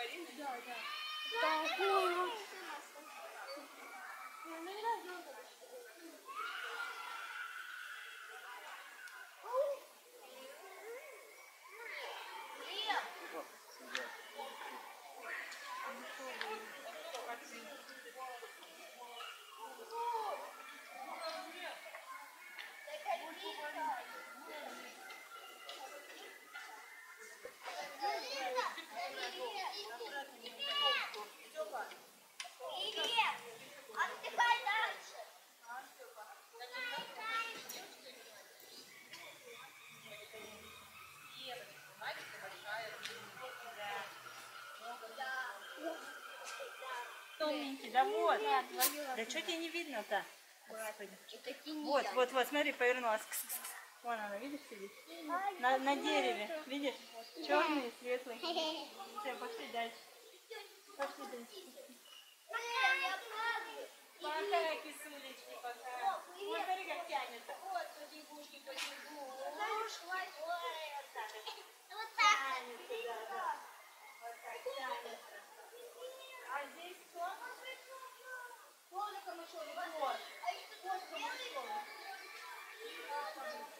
Да, да. Такую. Отдыхай дальше. Тоненький, да вот. Да что тебе не видно-то? Вот, вот, вот, смотри, повернулась. Вон она, видишь, сидит? На дереве, видишь? Черный, светлый. Все, пошли дальше. Пошли дальше. Пока, кисулечки, пока. Вот смотри, как тянется. Вот, потихушки, потихушки. Ой, вот так. Вот так. Тянется, да, да. Вот так тянется. А здесь кто? Тоже камышовый. Вот. Вот камышовый.